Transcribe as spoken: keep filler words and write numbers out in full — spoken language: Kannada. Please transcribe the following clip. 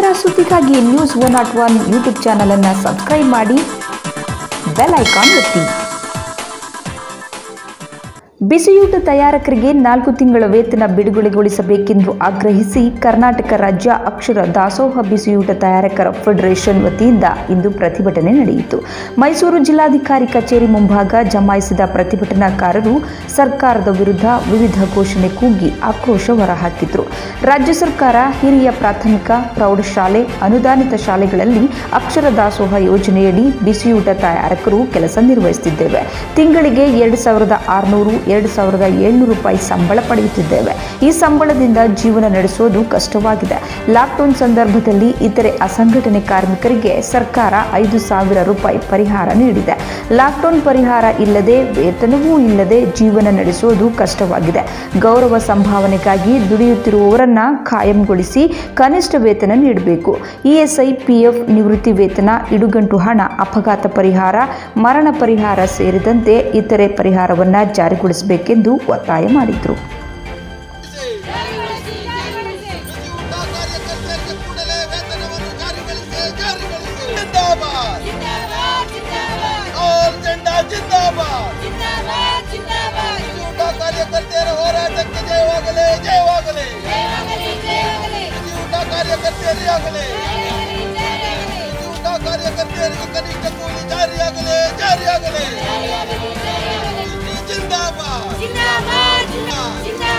ಸುದ್ದಿಗಾಗಿ news one not one YouTube channel ಅನ್ನು ಸಬ್ಸ್ಕ್ರೈಬ್ ಮಾಡಿ, ಬೆಲ್ ಐಕಾನ್ ಒತ್ತಿ. ಬಿಸಿಯೂಟ ತಯಾರಕರಿಗೆ ನಾಲ್ಕು ತಿಂಗಳ ವೇತನ ಬಿಡುಗಡೆಗೊಳಿಸಬೇಕೆಂದು ಆಗ್ರಹಿಸಿ ಕರ್ನಾಟಕ ರಾಜ್ಯ ಅಕ್ಷರ ದಾಸೋಹ ಬಿಸಿಯೂಟ ತಯಾರಕರ ಫೆಡರೇಷನ್ ವತಿಯಿಂದ ಇಂದು ಪ್ರತಿಭಟನೆ ನಡೆಯಿತು. ಮೈಸೂರು ಜಿಲ್ಲಾಧಿಕಾರಿ ಕಚೇರಿ ಮುಂಭಾಗ ಜಮಾಯಿಸಿದ ಪ್ರತಿಭಟನಾಕಾರರು ಸರ್ಕಾರದ ವಿರುದ್ಧ ವಿವಿಧ ಘೋಷಣೆ ಕೂಗಿ ಆಕ್ರೋಶ ಹೊರಹಾಕಿದರು. ರಾಜ್ಯ ಸರ್ಕಾರ ಹಿರಿಯ ಪ್ರಾಥಮಿಕ ಪ್ರೌಢಶಾಲೆ ಅನುದಾನಿತ ಶಾಲೆಗಳಲ್ಲಿ ಅಕ್ಷರ ದಾಸೋಹ ಯೋಜನೆಯಡಿ ಬಿಸಿಯೂಟ ತಯಾರಕರು ಕೆಲಸ ನಿರ್ವಹಿಸುತ್ತಿದ್ದೇವೆ. ತಿಂಗಳಿಗೆ ಎರಡು ಸಾವಿರದ ಆರುನೂರು ಎರಡು ಸಾವಿರದ ಏಳ್ನೂರು ರೂಪಾಯಿ ಸಂಬಳ ಪಡೆಯುತ್ತಿದ್ದೇವೆ. ಈ ಸಂಬಳದಿಂದ ಜೀವನ ನಡೆಸುವುದು ಕಷ್ಟವಾಗಿದೆ. ಲಾಕ್ಡೌನ್ ಸಂದರ್ಭದಲ್ಲಿ ಇತರೆ ಅಸಂಘಟನೆ ಕಾರ್ಮಿಕರಿಗೆ ಸರ್ಕಾರ ಐದು ಸಾವಿರ ರೂಪಾಯಿ ಪರಿಹಾರ ನೀಡಿದೆ. ಲಾಕ್ಡೌನ್ ಪರಿಹಾರ ಇಲ್ಲದೆ ವೇತನವೂ ಇಲ್ಲದೆ ಜೀವನ ನಡೆಸುವುದು ಕಷ್ಟವಾಗಿದೆ. ಗೌರವ ಸಂಭಾವನೆಗಾಗಿ ದುಡಿಯುತ್ತಿರುವವರನ್ನ ಕಾಯಂಗೊಳಿಸಿ ಕನಿಷ್ಠ ವೇತನ ನೀಡಬೇಕು. ಇಎಸ್ಐ, ಪಿಎಫ್, ನಿವೃತ್ತಿ ವೇತನ, ಇಡುಗಂಟು ಹಣ, ಅಪಘಾತ ಪರಿಹಾರ, ಮರಣ ಪರಿಹಾರ ಸೇರಿದಂತೆ ಇತರೆ ಪರಿಹಾರವನ್ನು ಜಾರಿಗೊಳಿಸ ಬೇಕೆಂದು ಒತ್ತಾಯ ಮಾಡಿದರು. जिंदाबाद जिंदाबाद